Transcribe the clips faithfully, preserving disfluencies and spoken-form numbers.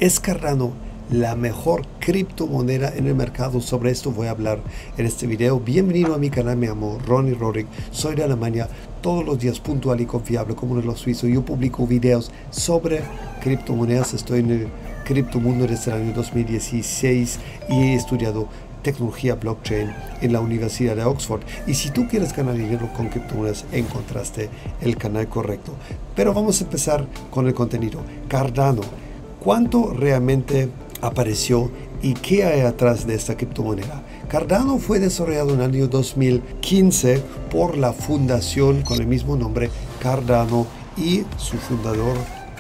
¿Es Cardano la mejor criptomoneda en el mercado? Sobre esto voy a hablar en este video. Bienvenido a mi canal, me llamo Ronnie Roderick, soy de Alemania, todos los días puntual y confiable como en los suizos. Yo publico videos sobre criptomonedas, estoy en el criptomundo desde el año dos mil dieciséis y he estudiado tecnología blockchain en la Universidad de Oxford. Y si tú quieres ganar dinero con criptomonedas, encontraste el canal correcto. Pero vamos a empezar con el contenido. Cardano, ¿cuánto realmente apareció y qué hay atrás de esta criptomoneda? Cardano fue desarrollado en el año dos mil quince por la fundación con el mismo nombre, Cardano, y su fundador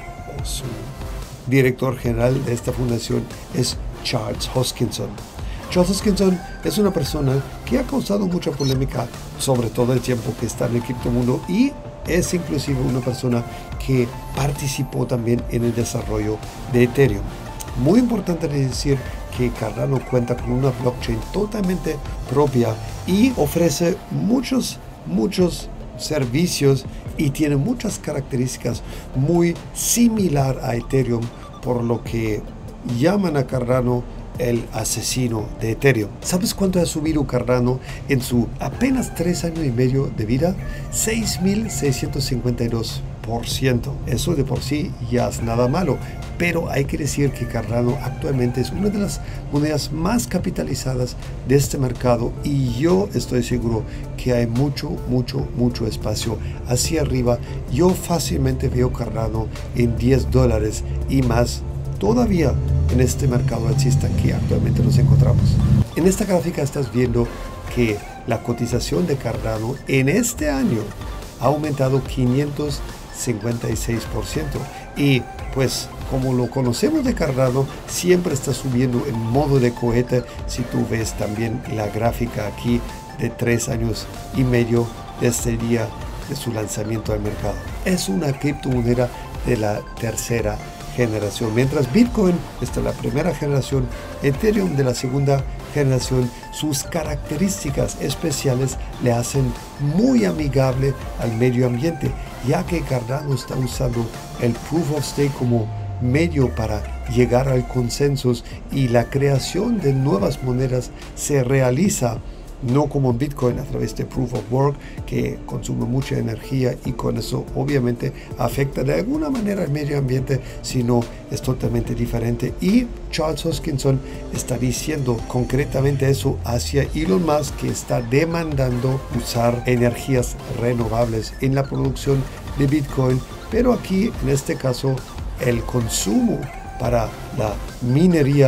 o su director general de esta fundación es Charles Hoskinson. Charles Hoskinson es una persona que ha causado mucha polémica, sobre todo el tiempo que está en el criptomundo, y es inclusive una persona que participó también en el desarrollo de Ethereum. Muy importante decir que Cardano cuenta con una blockchain totalmente propia y ofrece muchos, muchos servicios y tiene muchas características muy similar a Ethereum, por lo que llaman a Cardano el asesino de Ethereum. ¿Sabes cuánto ha subido Cardano en su apenas tres años y medio de vida? seis mil seiscientos cincuenta y dos por ciento. Eso de por sí ya es nada malo, pero hay que decir que Cardano actualmente es una de las monedas más capitalizadas de este mercado y yo estoy seguro que hay mucho, mucho, mucho espacio hacia arriba. Yo fácilmente veo Cardano en diez dólares y más todavía en este mercado alcista que actualmente nos encontramos. En esta gráfica estás viendo que la cotización de Cardano en este año ha aumentado quinientos cincuenta y seis por ciento y pues como lo conocemos de Cardano, siempre está subiendo en modo de cohete. Si tú ves también la gráfica aquí de tres años y medio desde el día de su lanzamiento al mercado, es una criptomoneda de la tercera generación, mientras Bitcoin está en la primera generación, Ethereum de la segunda generación. Sus características especiales le hacen muy amigable al medio ambiente, ya que Cardano está usando el Proof of Stake como medio para llegar al consenso y la creación de nuevas monedas se realiza no como en Bitcoin a través de Proof of Work, que consume mucha energía y con eso obviamente afecta de alguna manera al medio ambiente, sino es totalmente diferente. Y Charles Hoskinson está diciendo concretamente eso hacia Elon Musk, que está demandando usar energías renovables en la producción de Bitcoin, pero aquí en este caso el consumo para la minería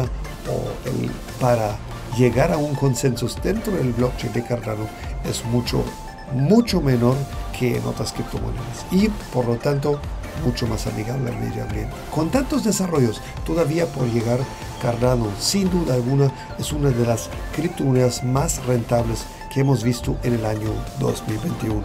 o el para llegar a un consenso dentro del blockchain de Cardano es mucho, mucho menor que en otras criptomonedas y por lo tanto mucho más amigable al medio ambiente. Con tantos desarrollos todavía por llegar, Cardano sin duda alguna es una de las criptomonedas más rentables que hemos visto en el año dos mil veintiuno.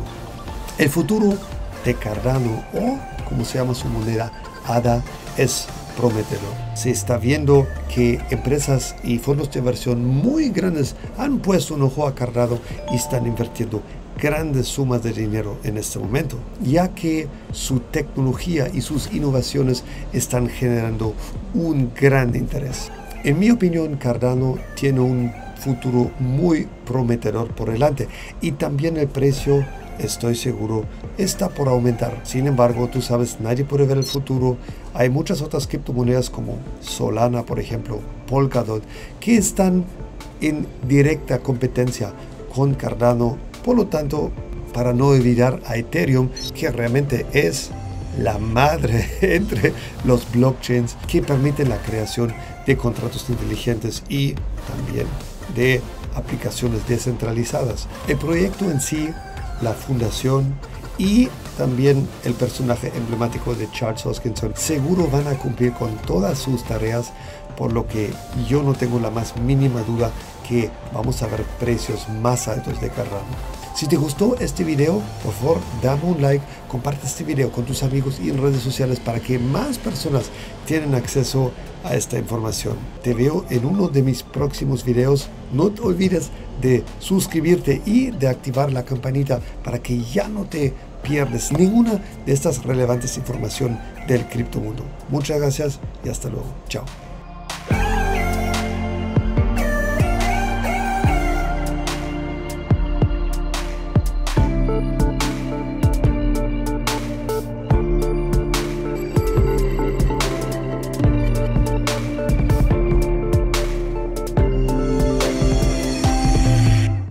El futuro de Cardano, o como se llama su moneda, A D A, es prometedor. Se está viendo que empresas y fondos de inversión muy grandes han puesto un ojo a Cardano y están invirtiendo grandes sumas de dinero en este momento, ya que su tecnología y sus innovaciones están generando un gran interés. En mi opinión, Cardano tiene un futuro muy prometedor por delante y también el precio, estoy seguro, está por aumentar. Sin embargo, tú sabes, nadie puede ver el futuro. Hay muchas otras criptomonedas como Solana, por ejemplo, Polkadot, que están en directa competencia con Cardano. Por lo tanto, para no olvidar a Ethereum, que realmente es la madre entre los blockchains que permiten la creación de contratos inteligentes y también de aplicaciones descentralizadas. El proyecto en sí, la fundación y también el personaje emblemático de Charles Hoskinson seguro van a cumplir con todas sus tareas, por lo que yo no tengo la más mínima duda que vamos a ver precios más altos de Cardano. Si te gustó este video, por favor dame un like, comparte este video con tus amigos y en redes sociales para que más personas tengan acceso a esta información. Te veo en uno de mis próximos videos. No te olvides de suscribirte y de activar la campanita para que ya no te pierdes ninguna de estas relevantes información del criptomundo. Muchas gracias y hasta luego. Chao.